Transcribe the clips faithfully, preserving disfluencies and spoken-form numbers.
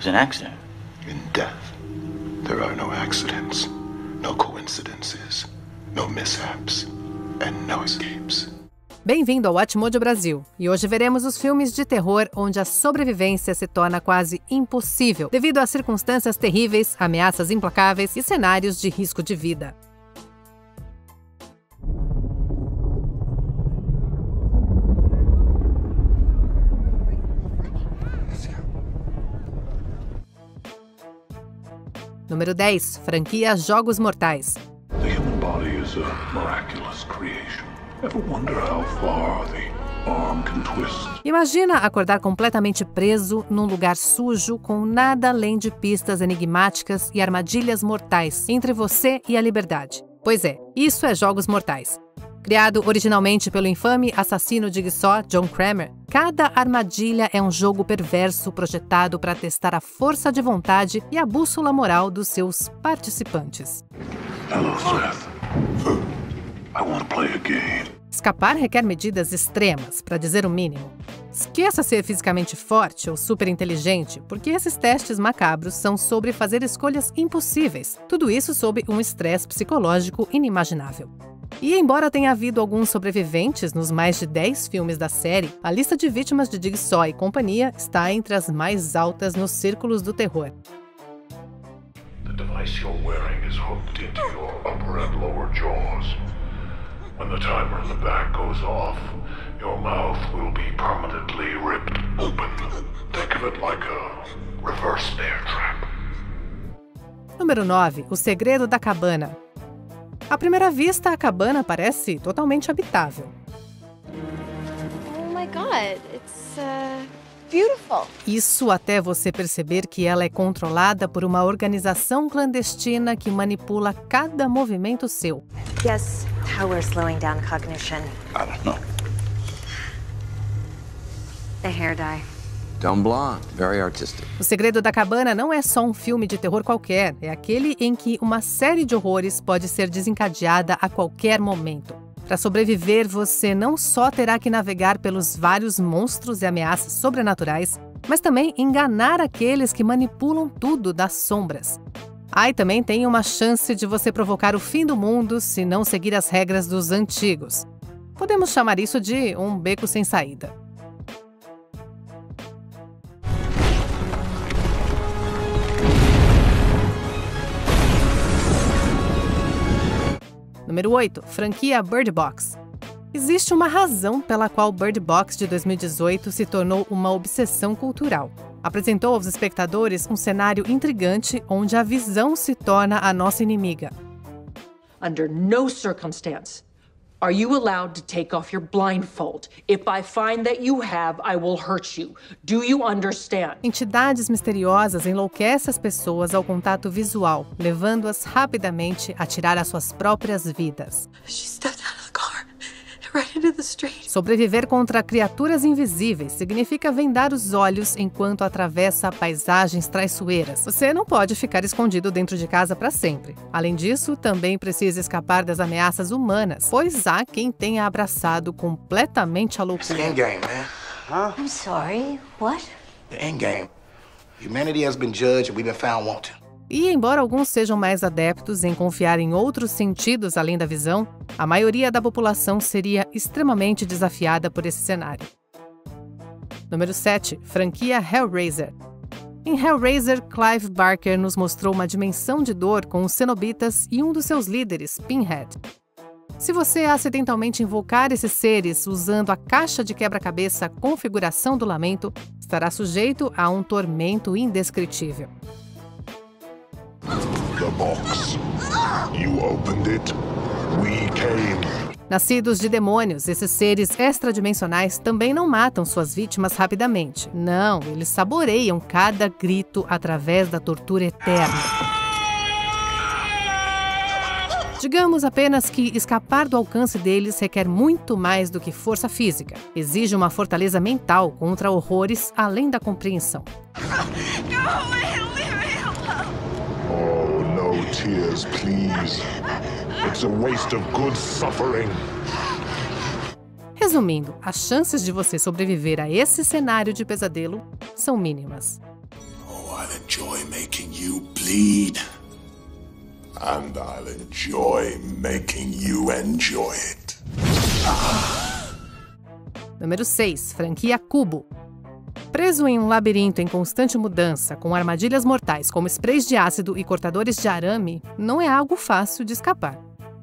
was an accident. In death, there are no accidents, no coincidences, no mishaps, and no escapes. Bem-vindo ao Watchmojo Brasil, e hoje veremos os filmes de terror onde a sobrevivência se torna quase impossível devido a circunstâncias terríveis, ameaças implacáveis e cenários de risco de vida. Número dez. Franquia Jogos Mortais. The human body is a miraculous creation. Ever wonder how far the arm can twist? Imagina acordar completamente preso num lugar sujo com nada além de pistas enigmáticas e armadilhas mortais entre você e a liberdade. Pois é, isso é Jogos Mortais. Criado originalmente pelo infame assassino de Jigsaw, John Kramer, cada armadilha é um jogo perverso projetado para testar a força de vontade e a bússola moral dos seus participantes. Hello, Seth. I want to play a game. Escapar requer medidas extremas, para dizer o mínimo. Esqueça ser fisicamente forte ou super inteligente, porque esses testes macabros são sobre fazer escolhas impossíveis, tudo isso sob um estresse psicológico inimaginável. E embora tenha havido alguns sobreviventes nos mais de dez filmes da série, a lista de vítimas de Jigsaw e companhia está entre as mais altas nos círculos do terror. The device you're wearing is hooked into your upper and lower jaws. When the timer in the back goes off, your mouth will be permanently ripped open. Think of it like a reverse bear trap. Número nove. O Segredo da Cabana. À primeira vista, a cabana parece totalmente habitável. Oh my God, it's uh, beautiful. Isso até você perceber que ela é controlada por uma organização clandestina que manipula cada movimento seu. Guess how we're slowing down cognition. I don't know. The hair dye. Dumb blonde, very artistic. O Segredo da Cabana não é só um filme de terror qualquer, é aquele em que uma série de horrores pode ser desencadeada a qualquer momento. Para sobreviver, você não só terá que navegar pelos vários monstros e ameaças sobrenaturais, mas também enganar aqueles que manipulam tudo das sombras. Ah, e também tem uma chance de você provocar o fim do mundo se não seguir as regras dos antigos. Podemos chamar isso de um beco sem saída. Número oito. Franquia Bird Box. Existe uma razão pela qual Bird Box de dois mil e dezoito se tornou uma obsessão cultural. Apresentou aos espectadores um cenário intrigante onde a visão se torna a nossa inimiga. Under no circumstance are you allowed to take off your blindfold. If I find that you have, I will hurt you. Do you understand? Entidades misteriosas enlouquecem as pessoas ao contato visual, levando-as rapidamente a tirar as suas próprias vidas. She stepped out of the car, right into the street. Sobreviver contra criaturas invisíveis significa vendar os olhos enquanto atravessa paisagens traiçoeiras. Você não pode ficar escondido dentro de casa para sempre. Além disso, também precisa escapar das ameaças humanas, pois há quem tenha abraçado completamente a loucura. It's the endgame, man. Huh? I'm sorry, what? The endgame. Humanity has been judged and we've been found wanting. E embora alguns sejam mais adeptos em confiar em outros sentidos além da visão, a maioria da população seria extremamente desafiada por esse cenário. Número sete. Franquia Hellraiser. Em Hellraiser, Clive Barker nos mostrou uma dimensão de dor com os cenobitas e um dos seus líderes, Pinhead. Se você acidentalmente invocar esses seres usando a caixa de quebra-cabeça Configuração do Lamento, estará sujeito a um tormento indescritível. The box. You opened it. We came. Nascidos de demônios, esses seres extradimensionais também não matam suas vítimas rapidamente. Não, eles saboreiam cada grito através da tortura eterna. Digamos apenas que escapar do alcance deles requer muito mais do que força física. Exige uma fortaleza mental contra horrores além da compreensão. Oh, no tears, please. It's a waste of good suffering. Resumindo, as chances de você sobreviver a esse cenário de pesadelo são mínimas. Oh, I enjoy making you bleed. And I'll enjoy making you enjoy it. Número seis. Franquia Cubo. Preso em um labirinto em constante mudança, com armadilhas mortais como sprays de ácido e cortadores de arame, não é algo fácil de escapar.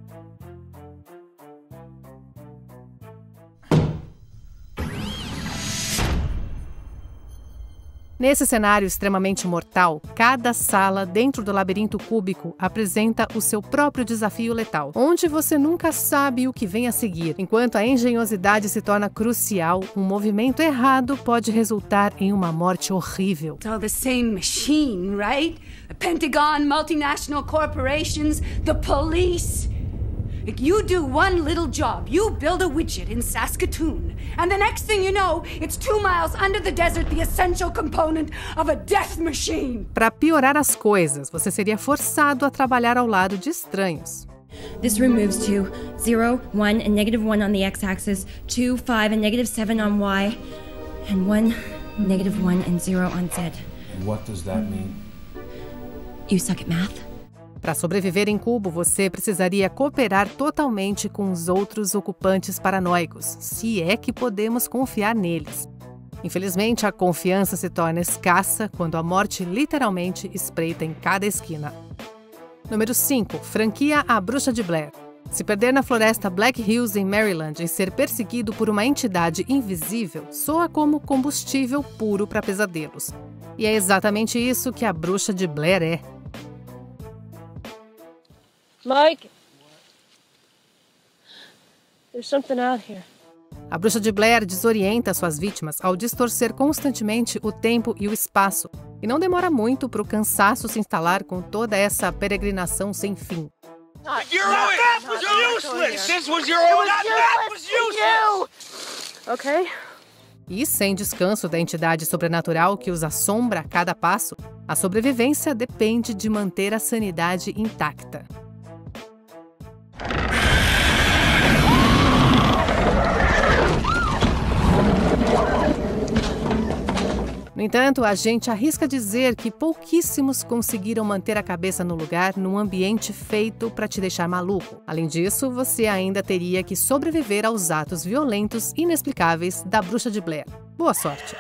Nesse cenário extremamente mortal, cada sala dentro do labirinto cúbico apresenta o seu próprio desafio letal, onde você nunca sabe o que vem a seguir. Enquanto a engenhosidade se torna crucial, um movimento errado pode resultar em uma morte horrível. It's all the same machine, right? The Pentagon, multinational corporations, the police. You do one little job. You build a widget in Saskatoon. And the next thing you know, it's two miles under the desert, the essential component of a death machine. Para piorar as coisas, você seria forçado a trabalhar ao lado de estranhos. This room moves to zero, one, and negative one on the x-axis, two, five, and negative seven on y, and one, negative one, and zero on z. What does that mean? You suck at math? Para sobreviver em Cubo, você precisaria cooperar totalmente com os outros ocupantes paranoicos, se é que podemos confiar neles. Infelizmente, a confiança se torna escassa quando a morte literalmente espreita em cada esquina. Número cinco. Franquia A Bruxa de Blair. Se perder na floresta Black Hills, em Maryland, e ser perseguido por uma entidade invisível, soa como combustível puro para pesadelos. E é exatamente isso que a Bruxa de Blair é. Mike, there's something out here. A Bruxa de Blair desorienta suas vítimas ao distorcer constantemente o tempo e o espaço, e não demora muito para o cansaço se instalar com toda essa peregrinação sem fim. Your map was useless! This was your own map was useless! Okay. E sem descanso da entidade sobrenatural que os assombra a cada passo, a sobrevivência depende de manter a sanidade intacta. No entanto, a gente arrisca dizer que pouquíssimos conseguiram manter a cabeça no lugar num ambiente feito para te deixar maluco. Além disso, você ainda teria que sobreviver aos atos violentos inexplicáveis da Bruxa de Blair. Boa sorte!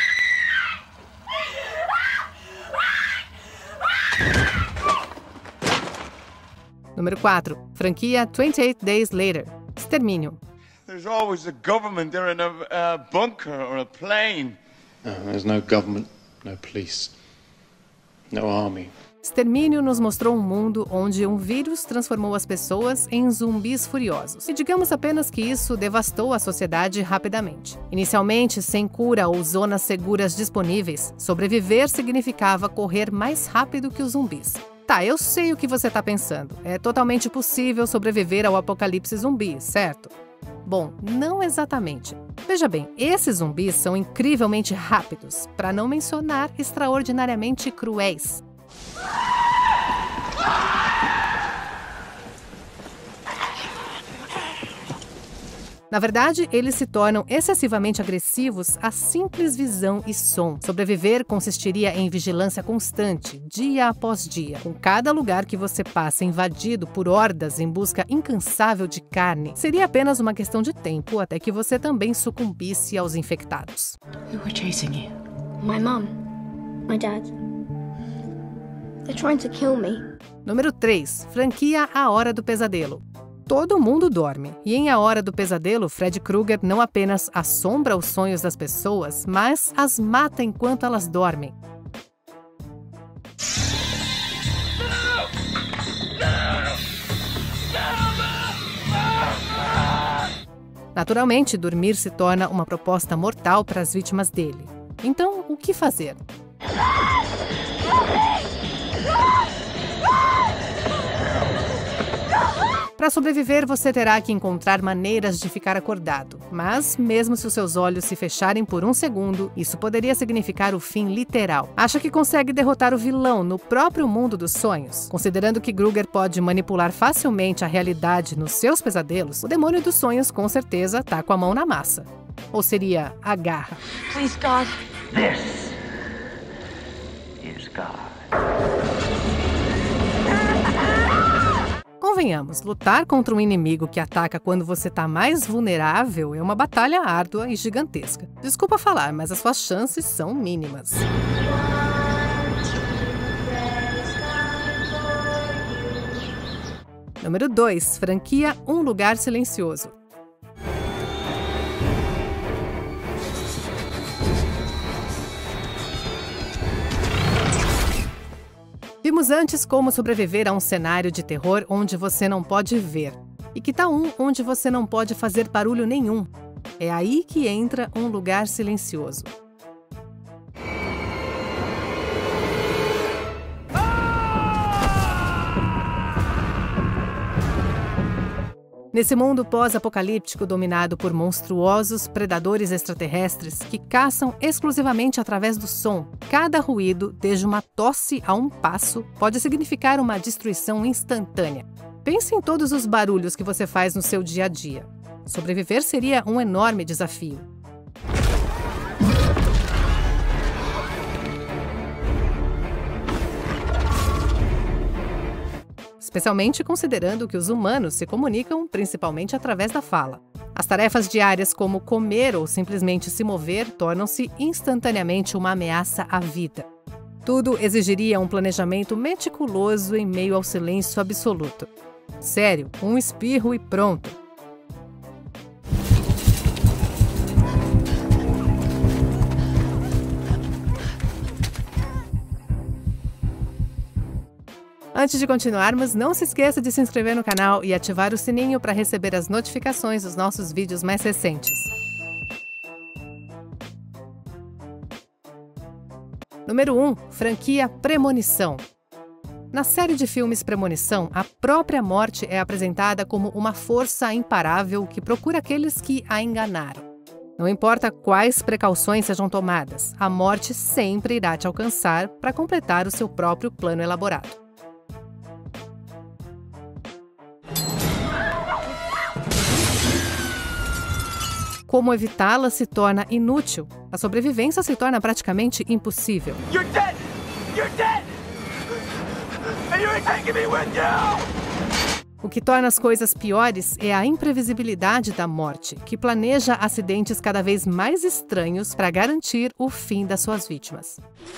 Número quatro. Franquia twenty-eight Days Later. Extermínio. There's always a government there in a, a bunker or a plane. No, there's no government, no police, no army. Extermínio nos mostrou um mundo onde um vírus transformou as pessoas em zumbis furiosos. E digamos apenas que isso devastou a sociedade rapidamente. Inicialmente, sem cura ou zonas seguras disponíveis, sobreviver significava correr mais rápido que os zumbis. Tá, eu sei o que você está pensando. É totalmente possível sobreviver ao apocalipse zumbi, certo? Bom, não exatamente. Veja bem, esses zumbis são incrivelmente rápidos, para não mencionar extraordinariamente cruéis. Na verdade, eles se tornam excessivamente agressivos à simples visão e som. Sobreviver consistiria em vigilância constante, dia após dia, com cada lugar que você passa invadido por hordas em busca incansável de carne. Seria apenas uma questão de tempo até que você também sucumbisse aos infectados. Who were chasing you? My mom. My dad. They're trying to kill me. Número três. Franquia A Hora do Pesadelo. Todo mundo dorme, e em A Hora do Pesadelo, Fred Krueger não apenas assombra os sonhos das pessoas, mas as mata enquanto elas dormem. Naturalmente, dormir se torna uma proposta mortal para as vítimas dele. Então, o que fazer? Para sobreviver, você terá que encontrar maneiras de ficar acordado. Mas, mesmo se os seus olhos se fecharem por um segundo, isso poderia significar o fim literal. Acha que consegue derrotar o vilão no próprio mundo dos sonhos? Considerando que Krueger pode manipular facilmente a realidade nos seus pesadelos, o demônio dos sonhos com certeza tá com a mão na massa. Ou seria a garra? Please, God. This is God. convenhamos, lutar contra um inimigo que ataca quando você está mais vulnerável é uma batalha árdua e gigantesca. Desculpa falar, mas as suas chances são mínimas. Número dois. Franquia Um Lugar Silencioso. Vimos antes como sobreviver a um cenário de terror onde você não pode ver. E que tal um onde você não pode fazer barulho nenhum? É aí que entra Um Lugar Silencioso. Nesse mundo pós-apocalíptico dominado por monstruosos predadores extraterrestres que caçam exclusivamente através do som, cada ruído, desde uma tosse a um passo, pode significar uma destruição instantânea. Pense em todos os barulhos que você faz no seu dia a dia. Sobreviver seria um enorme desafio. Especialmente considerando que os humanos se comunicam principalmente através da fala. As tarefas diárias como comer ou simplesmente se mover tornam-se instantaneamente uma ameaça à vida. Tudo exigiria um planejamento meticuloso em meio ao silêncio absoluto. Sério, um espirro e pronto. Antes de continuarmos, não se esqueça de se inscrever no canal e ativar o sininho para receber as notificações dos nossos vídeos mais recentes. Número um. Franquia Premonição. Na série de filmes Premonição, a própria morte é apresentada como uma força imparável que procura aqueles que a enganaram. Não importa quais precauções sejam tomadas, a morte sempre irá te alcançar para completar o seu próprio plano elaborado. Como evitá-la se torna inútil. A sobrevivência se torna praticamente impossível. You're dead! You're dead! And you're taking me with you! O que torna as coisas piores é a imprevisibilidade da morte, que planeja acidentes cada vez mais estranhos para garantir o fim das suas vítimas.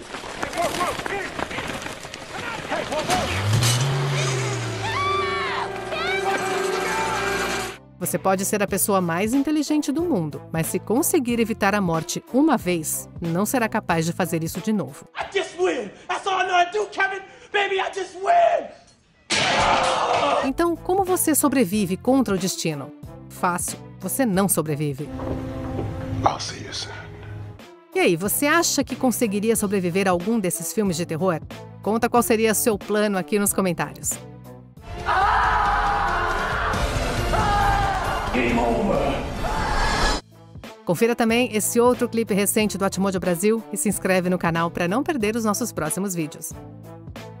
Você pode ser a pessoa mais inteligente do mundo, mas se conseguir evitar a morte uma vez, não será capaz de fazer isso de novo. I just win. That's all I know how to do, Kevin. Baby, I just win. Então, como você sobrevive contra o destino? Fácil, você não sobrevive. I'll see you soon. E aí, você acha que conseguiria sobreviver a algum desses filmes de terror? Conta qual seria seu plano aqui nos comentários. Game over. Confira também esse outro clipe recente do Atmojo Brasil e se inscreve no canal para não perder os nossos próximos vídeos.